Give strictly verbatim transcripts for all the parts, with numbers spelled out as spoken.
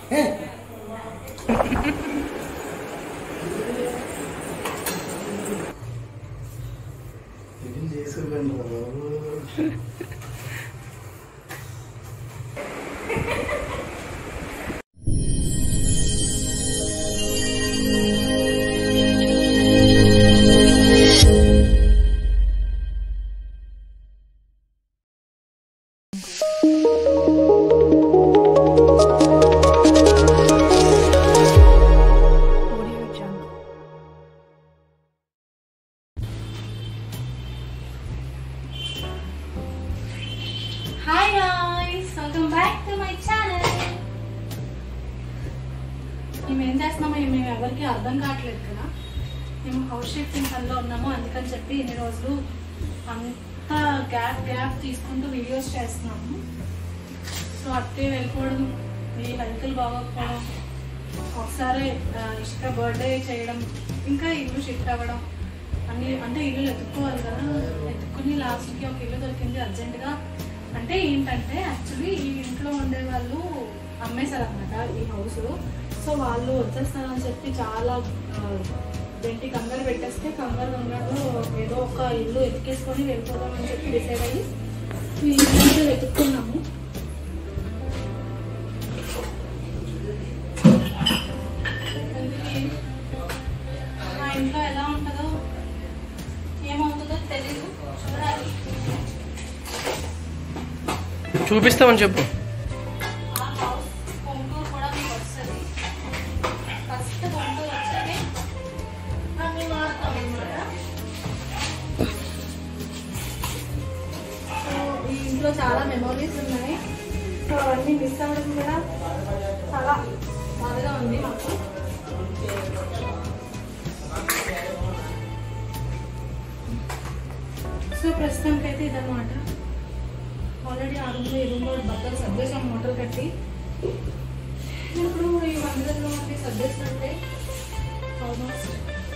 Hi guys, welcome back to my channel. మేము ఏం చేస్తున్నామో మేము ఎవరికి అర్థం కావట్లేదు కదా. మేము హౌస్ షిఫ్టింగ్ పనిలో ఉన్నాము, అందుకని చెప్పి ఇన్ని రోజులు అంతా గ్యాప్ గ్యాప్ తీసుకుంటూ వీడియోస్ చేస్తున్నాము. సో అట్టే వెళ్ళిపోవడం, ఈ హెల్త్లు బాగోకపోవడం, ఒకసారి ఇష్ట బర్త్డే చేయడం, ఇంకా ఇల్లు షిఫ్ట్ అవ్వడం అన్ని, అంటే ఇల్లు ఎత్తుక్కోవాలి కదా. ఎత్తుక్కుని లాస్ట్కి ఒక ఇల్లు దొరికింది అర్జెంటుగా. అంటే ఏంటంటే యాక్చువల్లీ ఈ ఇంట్లో ఉండే వాళ్ళు అమ్మేశారు అనమాట ఈ హౌస్. సో వాళ్ళు వచ్చేస్తారని చెప్పి చాలా వెంటి కంగారు పెట్టేస్తే, కంగారు కంగారు ఏదో ఒక ఇల్లు ఎత్తుకేసుకొని వెళ్ళిపోదామని చెప్పి డిసైడ్ అయ్యి ఈ ఇల్లు వెతుక్కున్నాము. మా ఇంట్లో ఎలా ఉంటుందో ఏమవుతుందో తెలీదు, చూడాలి. చూపిస్తామని చెప్పు. ఈ ఇంట్లో చాలా మెమోరీస్ ఉన్నాయి. సో అవన్నీ మిస్ అవ్వడం కూడా చాలా బాధగా ఉంది మాకు. సో ప్రస్తుతానికి అయితే ఇదన్నమాట. ఆల్రెడీ ఆ రూమ్లో ఈ రూమ్లో బట్టలు సర్దేశాం మూటలు కట్టి. ఇప్పుడు ఈ వందలలో ఉండి సర్దేస్తుంటే ఆల్మోస్ట్.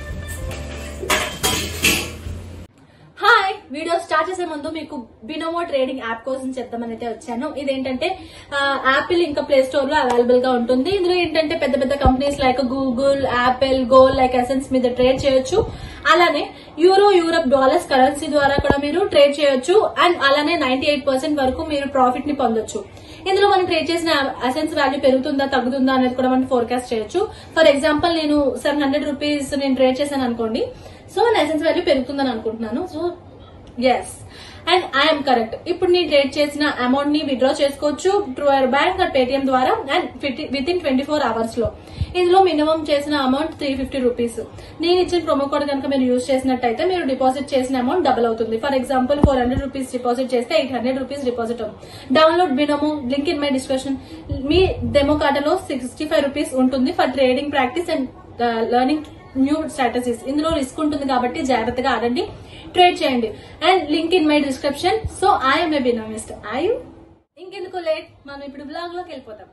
హాయ్, వీడియో స్టార్ట్ చేసే ముందు మీకు బినోమో ట్రేడింగ్ యాప్ కోసం చెప్తామని అయితే వచ్చాను. ఇదేంటంటే యాపిల్ ఇంకా ప్లే స్టోర్ లో అవైలబుల్ గా ఉంటుంది. ఇందులో ఏంటంటే పెద్ద పెద్ద companies like Google, Apple, gold like assets మీద ట్రేడ్ చేయొచ్చు. అలానే యూరో, యూరప్ డాలర్స్ కరెన్సీ ద్వారా కూడా మీరు ట్రేడ్ చేయొచ్చు. అండ్ అలానే నైన్టీ ఎయిట్ పర్సెంట్ వరకు మీరు ప్రాఫిట్ ని పొందొచ్చు. ఇందులో మనం ట్రేడ్ చేసిన అసెన్స్ వాల్యూ పెరుగుతుందా తగ్గుతుందా అనేది కూడా మనం ఫోర్కాస్ట్ చేయొచ్చు. ఫర్ ఎగ్జాంపుల్ నేను సెవెన్ హండ్రెడ్ రూపీస్ నేను ట్రేడ్ చేశాను అనుకోండి. సో నా అసెన్స్ వాల్యూ పెరుగుతుందని అనుకుంటున్నాను. So yes and I'm correct. ఇప్పుడు నేను ట్రేడ్ చేసిన అమౌంట్ ని విత్డ్రా చేసుకోవచ్చు through our bank and Paytm ద్వారా and within twenty four hours లో. ఇందులో మినిమం చేసిన అమౌంట్ త్రీ ఫిఫ్టీ రూపీస్. నేను ఇచ్చిన ప్రోమో కోడ్ కనుక మీరు యూజ్ చేసినట్టయితే మీరు డిపాజిట్ చేసిన అమౌంట్ డబుల్ అవుతుంది. For example four hundred rupees deposit చేస్తే ఎయిట్ హండ్రెడ్ రూపీస్ డిపాజిట్ అవుతుంది. Download Binomo, link in my description. మీ డెమో ఖాతాలో సిక్స్టీ ఫైవ్ రూపీస్ ఉంటుంది for trading practice and learning new strategies. ఇందులో రిస్క్ ఉంటుంది కాబట్టి జాగ్రత్తగా ఆడండి, ట్రేడ్ చేయండి. And link in my description. So I'm a Binomist. ఐ ఇంకెందుకు లేట్, మనం ఇప్పుడు బ్లాగ్ లోకి వెళ్ళిపోతాం.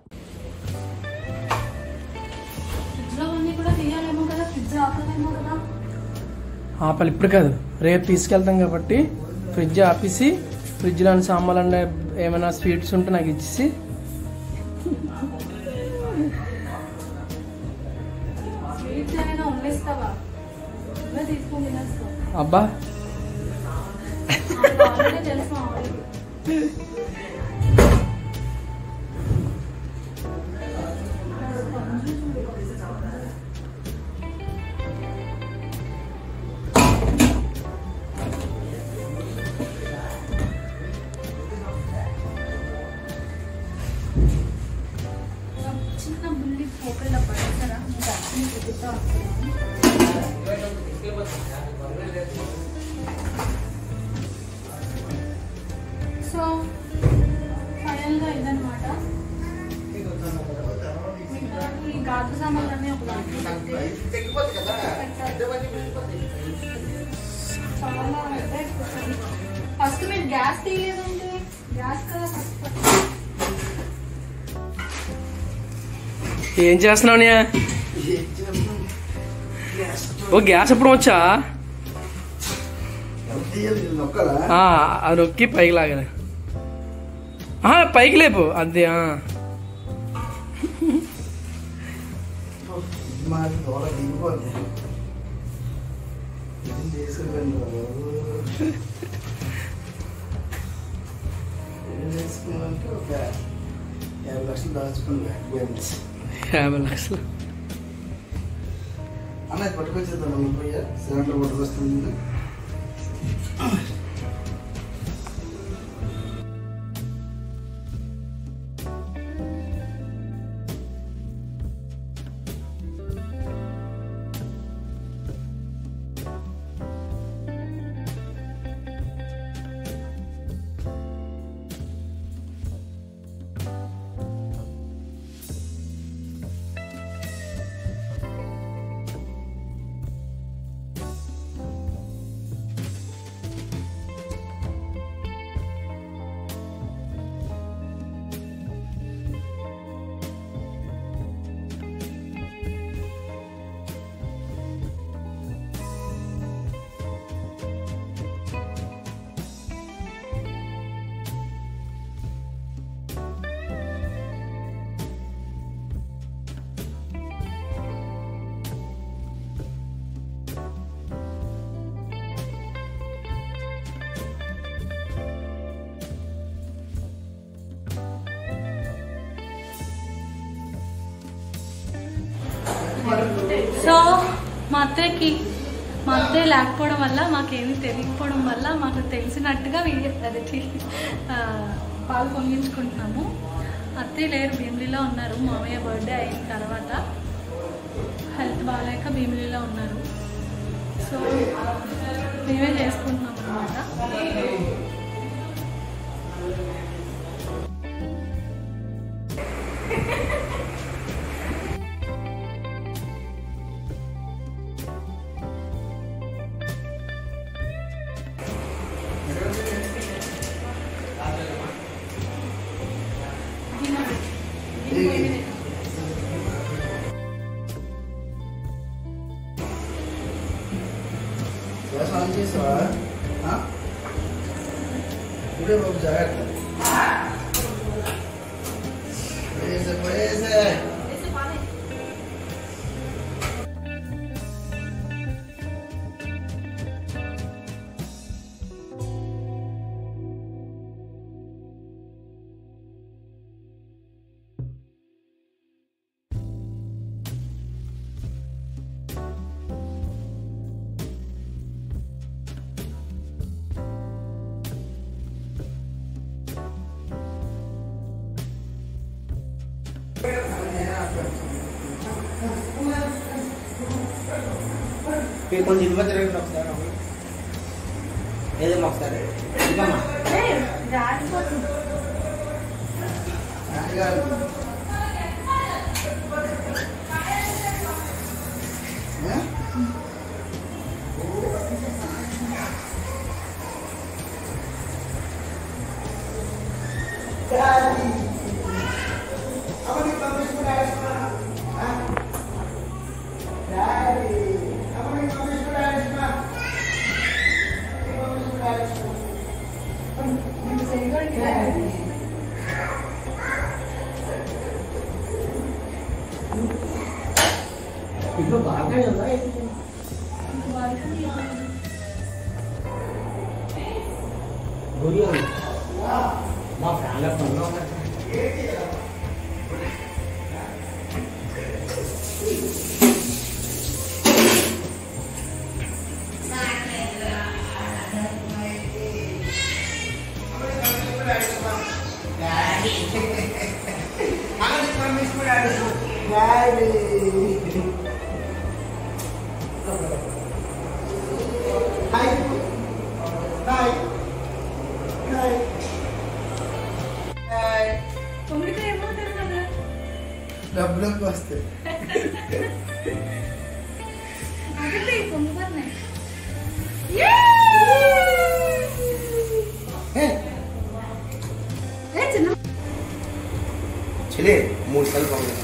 ఫ్రిడ్జ్ లో అన్ని కూడా తీయాలేమో కదా, ఫ్రిడ్జ్ ఆపలేమో కదా. ఆపాలి, ఇప్పుడు కాదు, రేపు తీసుకెళ్తాం కాబట్టి ఫ్రిడ్జ్ ఆపేసి ఫ్రిడ్జ్ లోని సామాన్లు ఏమైనా స్వీట్స్ ఉంటే నాకు ఇచ్చేసి. అబ్బా చిన్న బుల్లి పోకల పడతారా సో ఫైనల్ గా ఇదన్నమాట. ఈ గాజు సామాన్లన్నీ ఒక చాలా ఫస్ట్ మీరు గ్యాస్ తీయలేదండి. గ్యాస్ కదా ఫస్ట్. ఏం చేస్తున్నావు? ఓ గ్యాస్ ఎప్పుడు వచ్చా? అది నొక్కి పైకి లాగా, పైకి లేపు అంతే. మాది దూడ దిగిపోద్ది ఏం చేసుకోకండి ఏం చేసుకున్నామంటే ఒక యాభై లక్షలు దాచుకున్నాను యాభై లక్షలు అన్న పట్టుకొచ్చేద్దాం ముప్పయ్య సిలిండర్ పట్టుకొస్తుంది సో మా అత్తయ్యకి మా అత్తయ్య లేకపోవడం వల్ల మాకేమీ తెలియకపోవడం వల్ల మాకు తెలిసినట్టుగా వీడియో అది పాలు పొంగించుకుంటున్నాము. అత్తయ్య లేరు, భీమిలీలో ఉన్నారు. మామయ్య బర్త్డే అయిన తర్వాత హెల్త్ బాగాలేక భీమిలీలో ఉన్నారు. సో మేమే చేసుకుంటున్నాం అన్నమాట. చేసావా ఇప్పుడే బాబు జాగ్రత్త పోయేసే పోయేసే కొంచెం ఇవ్వ తిరగండి ఒకసారి ఏదైనా ఒకసారి itu bagai yang lain. Gurian. Maaf, anggap penuh. డబ్బులకు వస్తాయి చలే మూడు సార్లు పంపించాను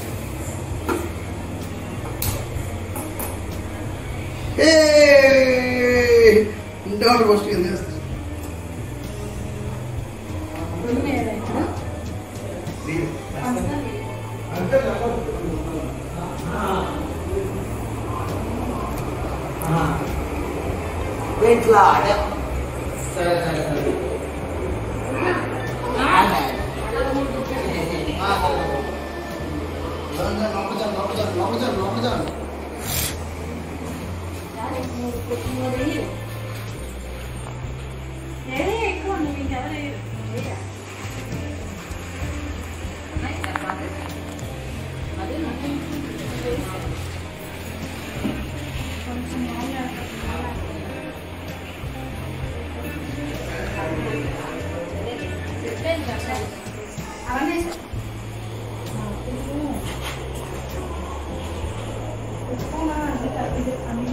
ఇండోర్ పోస్ట్ ఏం చేస్తారు ఎక్కువ ఇంకెవరు కొంచెం అవన్నీ ఉప్పు అన్ని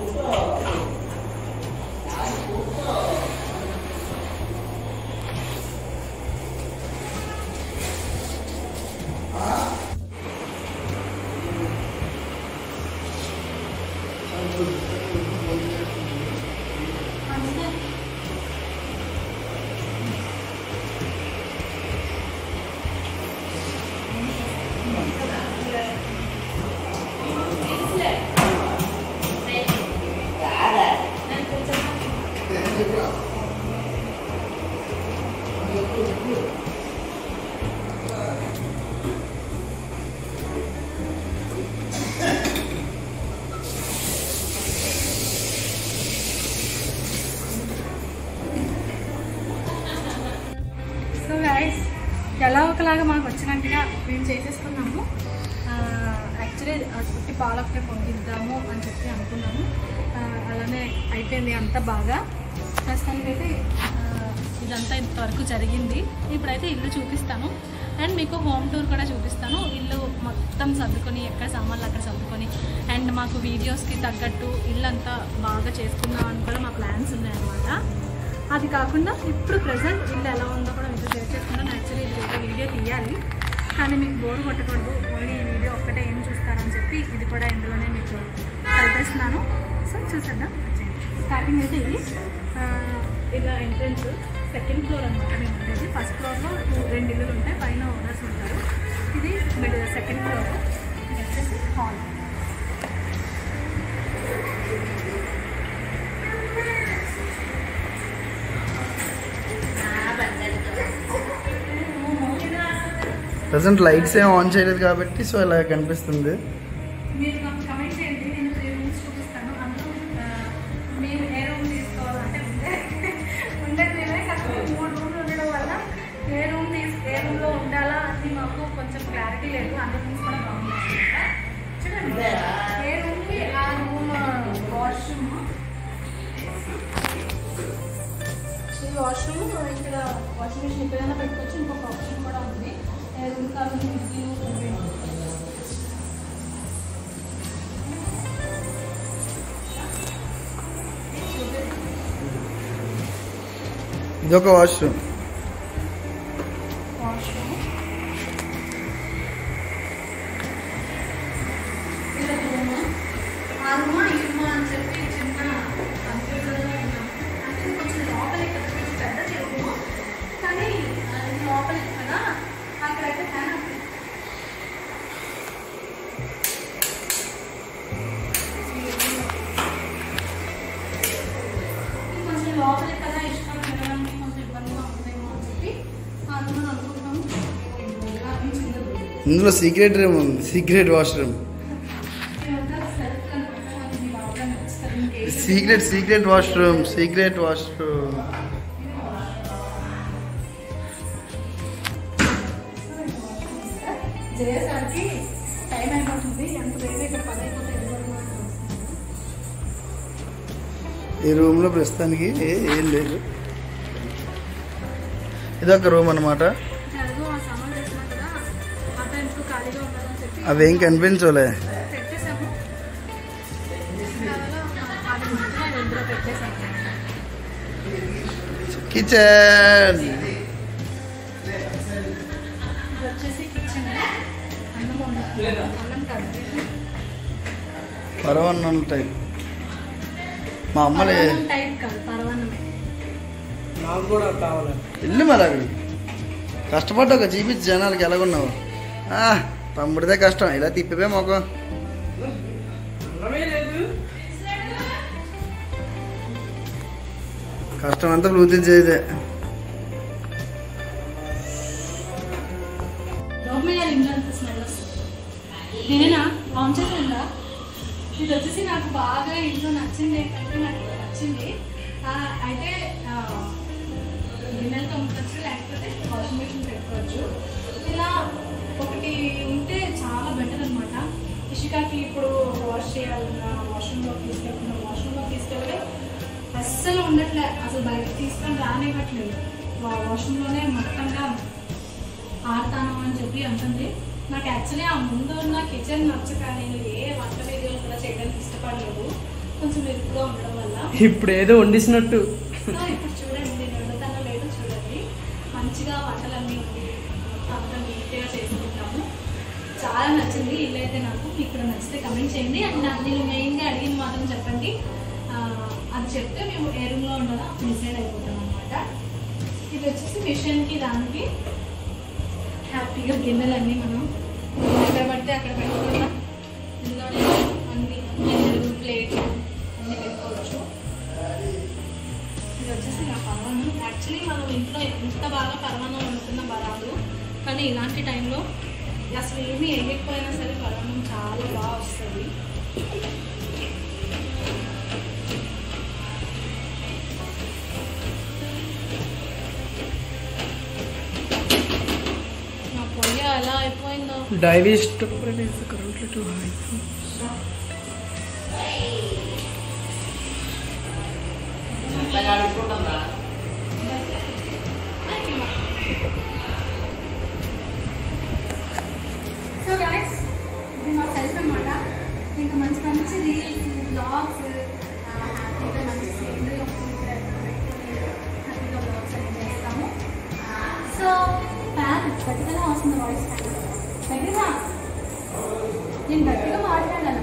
సో గైస్ ఎలా ఒకలాగా మాకు వచ్చినట్టుగా మేము చేసేసుకున్నాము. యాక్చువల్లీ పుట్టి పాలొక్కటే పొంగిద్దాము అని చెప్పి అనుకున్నాము. అలానే అయిపోయింది అంతా బాగా. ప్రస్తుతానికి అయితే ఇదంతా ఇంతవరకు జరిగింది. ఇప్పుడైతే ఇల్లు చూపిస్తాను అండ్ మీకు హోమ్ టూర్ కూడా చూపిస్తాను. ఇల్లు మొత్తం సర్దుకొని ఎక్కడ సామాన్లు అక్కడ సర్దుకొని అండ్ మాకు వీడియోస్కి తగ్గట్టు ఇల్లు అంతా బాగా చేసుకుందామని కూడా మా ప్లాన్స్ ఉన్నాయన్నమాట. అది కాకుండా ఇప్పుడు ప్రజెంట్ ఇల్లు ఎలా ఉందో కూడా మీతో షేర్ చేసుకున్నాను. యాక్చువల్లీ ఇది ఒక వీడియో తీయాలి కానీ మీకు బోర్ కొట్టకూడదు, ఓన్లీ ఈ వీడియో ఒక్కటే ఏం చూస్తారని చెప్పి ఇది కూడా ఇందులోనే మీకు కలిపేస్తున్నాను. సో చూసేద్దాం. స్టార్టింగ్ అయితే ఇది ఇలా ఎంట్రన్స్ సెకండ్ ఫ్లోర్ అనమాట మేము ఉండేది. ఫస్ట్ ఫ్లోర్లో రెండు ఇల్లులు ఉంటాయి, పైన ఓనర్స్ ఉంటారు. ఇది మిడిల్ సెకండ్ ఫ్లోర్. ఇది వచ్చేసి హాల్. ప్రజెంట్ లైట్స్ ఏం ఆన్ చేయలేదు కాబట్టి సో ఇలా కనిపిస్తుంది. మీరు నాకు కమెంట్ చేయండి, నేను త్రీ రూమ్స్ చూపిస్తాను. అందులో మేము ఏ రూమ్ తీసుకోవాలంటే ఉండే ఉండేది మేమే కాకపోతే మూడు రూమ్లు ఉండడం వల్ల ఏ రూమ్ తీసు ఏ రూమ్లో ఉండాలా అని మాకు కొంచెం క్లారిటీ లేదు. అన్ని రూమ్స్ కూడా బాగున్నాయి చూడండి. ఏ రూమ్కి ఆ రూమ్ వాష్రూమ్, ఈ వాష్రూమ్ ఇక్కడ వాషింగ్ మిషన్ ఎక్కడైనా పెట్టుకోవచ్చు. ఇంకొక ఆప్షన్ కూడా ఉంది. ఏ రూమ్ కావాలి మిక్సీ ఇదొక వాష్రూమ్. వాష్రూమ్ ఇలా రూమ్ ఆ రూమ్ ఈ రూమ్ అని చెప్పి చిన్న కన్ఫ్యూజన్లో ఉన్నాము. అంటే కొంచెం లోపలికి కొంచెం పెద్దది రూమ్ కానీ లోపలికి కదా అక్కడైతే ఫ్యాన్ కొంచెం లోపలికి కదా ఇష్టం తినడానికి కొంచెం ఇబ్బందిగా ఉందేమో అని చెప్పి ఆ రూమ్ అనుకుంటాము. ఇందులో సీక్రెట్ రూమ్ ఉంది, secret washroom. Secret secret washroom secret washroom చేసేసరికి టైం అయిపోతుంది. ఎంత వేరే ఇక్కడ పని అయిపోతే ఈ రూమ్ లో ప్రస్తుతానికి ఏ- ఏం లేదు. ఇదొక రూమ్ అనమాట. జరుగు ఆ సామాన్ చేసినా కదా ఆ టైంకు ఖాళీగా ఉండాలని చెప్పి అవేం కనిపించలే. పెట్టేసాము. అది మాత్రం ఇందులో పెట్టేసాము. కిచెన్ ఇది వచ్చేసి కిచెన్. అన్నం వండుతుంది. అన్నం కాదు పరవన్నం టైప్. మా అమ్మలే పరవాన్నం టైప్ కాదు, పరవాన్నమే. నాకు కూడా కావాలి. ఇల్లు మరి అక్కడ కష్టపడ్డాక చూపించి జనాలకి ఎలాగున్నావు. తమ్ముడిదే కష్టం ఇలా తిప్పిపోయి మొఖం కష్టం అంతా బ్లూటూత్ చేయదే. నేనేనా ఆన్ చేసిందా? ఇది వచ్చేసి నాకు బాగా ఇంట్లో నచ్చింది ఏంటంటే నాకు నచ్చింది అయితే గిన్నెలు తోముకోవచ్చు లేకపోతే వాషింగ్ మిషన్ పెట్టుకోవచ్చు. ఇలా ఒకటి ఉంటే చాలా బెటర్ అనమాట. ఇషికాకి ఇప్పుడు వాష్ చేయాలన్నా వాష్రూమ్లో తీసుకెళ్తున్నా వాష్రూమ్లో తీసుకెళ్తే అస్సలు ఉండట్లే, అసలు బయటకు తీసుకొని రానివ్వట్లేదు. వాష్రూమ్లోనే మొత్తంగా ఆడతాను అని చెప్పి అంటుంది. నాకు యాక్చువల్లీ ఆ ముందు ఉన్న కిచెన్ నచ్చక నేను ఏ వంట వీడియోలు కూడా చేయడానికి ఇష్టపడలేదు, కొంచెం వెతుకుగా ఉండడం వల్ల. ఇప్పుడు ఏదో వండిసినట్టు ఇప్పుడు చూడండి నేను వండుతానో లేదో చూడండి. మంచిగా వంటలన్నీ ఉంది, అంతా నీట్గా చేసుకుంటాము. చాలా నచ్చింది ఇల్లు అయితే నాకు. ఇక్కడ నచ్చితే కమెంట్ చేయండి. అండ్ నేను మెయిన్గా అడిగింది మాత్రం చెప్పండి. అది చెప్తే మేము ఏ రూమ్లో ఉండాలో డిసైడ్ అయిపోతాం అనమాట. ఇది వచ్చేసి మిషన్కి దానికి హ్యాపీగా గిన్నెలన్నీ మనం ఎక్కడ పడితే అక్కడ పెట్టుకుంటాం. ఇందులోనే అన్ని గిన్నెలు ప్లేట్లు అన్నీ పెట్టుకోవచ్చు. ఇది వచ్చేసి నా పరమాన్నం. యాక్చువల్లీ మనం ఇంట్లో ఎంత బాగా పరమాన్నం వండుకున్న బరాదు, కానీ ఇలాంటి టైంలో అసలు ఏమీ వేయకపోయినా సరే పరమాన్నం చాలా బాగా వస్తుంది. నా పొయ్యి ఎలా అయిపోయిందో. డైవిస్ట్ currently to high. So guys ఇది మా సెల్ఫ్ అనమాట. ఇంకా మంచి మంచి రీల్స్ బ్లాగ్స్ హ్యాపీగా మంచి సీనరీ హ్యాపీగా బ్లాగ్స్ అన్ని చేస్తాము. సో ఫ్యాన్ గట్టిగానే వస్తుంది వాయిస్. గట్టిగా నేను గట్టిగా మాట్లాడాను.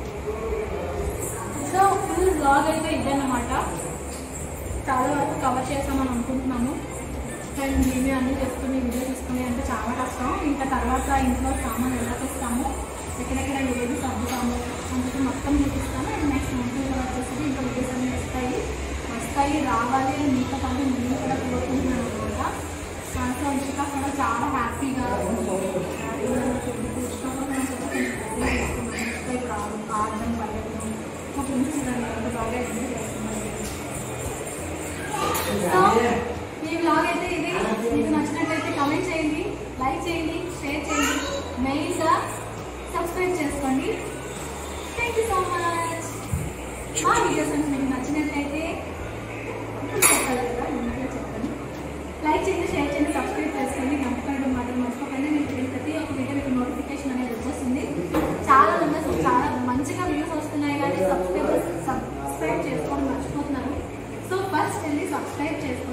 సో ఫుల్ బ్లాగ్ అయితే ఇదన్నమాట. చాలా వరకు కవర్ చేస్తామని అనుకుంటున్నాము. అండ్ మేమే అన్నీ చేసుకుని వీడియో తీసుకుని అంటే చాలా కష్టం. ఇంకా తర్వాత ఇంట్లో సామాన్ ఎలా తెస్తాము, ఎక్కడెక్కడ ఏది సర్దుతాము అందుకు మొత్తం చూపిస్తాను. అండ్ నెక్స్ట్ మంత్ కూడా వచ్చేసి ఇంకా వీడియోస్ అన్నీ వస్తాయి వస్తాయి రావాలి అని మీతో పాటు నేను కూడా కోరుకుంటున్నాను అనమాట. సో ఇషికా కూడా చాలా హ్యాపీగా ఆడడం పడడం మా ఫ్రెండ్స్ చూడండి బాగా ఎంజాయ్ చేస్తున్నాను. సో ఈ బ్లాగ్ అయితే ఇది. మీకు నచ్చినట్లయితే కామెంట్ చేయండి, లైక్ చేయండి, షేర్ చేయండి, మెయిన్గా సబ్స్క్రైబ్ చేసుకోండి. Thank you so much. మా వీడియోస్ అంటే మీకు నచ్చినట్లయితే చెప్పాలి కదా, ఇంట్లో చెప్పండి. లైక్ చేయండి, షేర్ చేయండి, సబ్స్క్రైబ్ చేసుకోండి. గంటపడడం మాత్రం మర్చిపోకండి. మీకు ప్రతి ఒక్క వీడియో మీకు నోటిఫికేషన్ అనేది వచ్చేస్తుంది. చాలా మెంబర్స్ చాలా మంచిగా వ్యూస్ వస్తున్నాయి కానీ సబ్స్క్రైబ్ సబ్స్క్రైబ్ చేసుకోవడం మర్చిపోతున్నారు. సో ఫస్ట్ వెళ్ళి సబ్స్క్రైబ్ చేసుకోండి.